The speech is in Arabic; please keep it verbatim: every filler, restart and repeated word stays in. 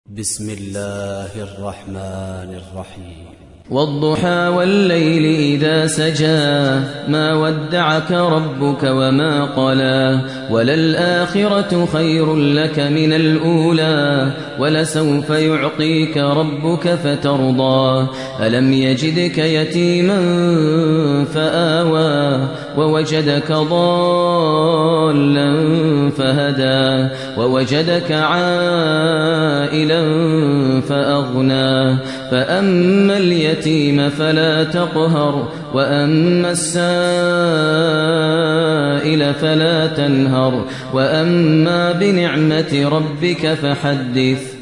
بسم الله الرحمن الرحيم. والضحى والليل إذا سجى ما ودعك ربك وما قلى وللآخرة خير لك من الأولى ولسوف يعطيك ربك فترضى ألم يجدك يتيما فآوى ووجدك ضالا فهدى ووجدك عائلا فأغنى فأما اليتيم فلا تقهر وأما السائل فلا تنهر وأما بنعمة ربك فحدث.